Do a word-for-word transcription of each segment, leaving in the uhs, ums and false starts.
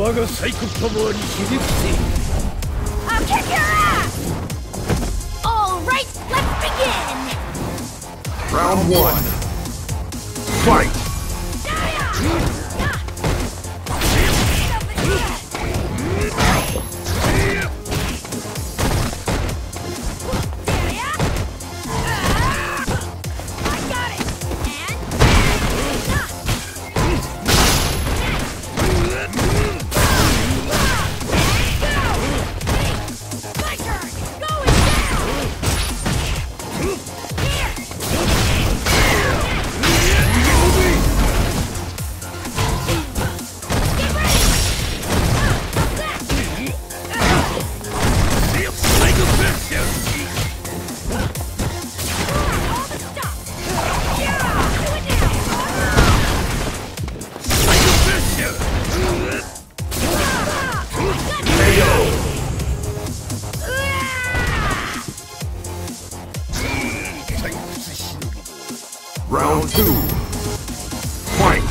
我がサイコパワーにひれ伏せ。 I'll kick your ass! All right, let's begin! Round one. Fight! Round two. Fight!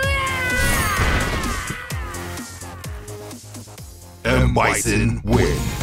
M. Bison win.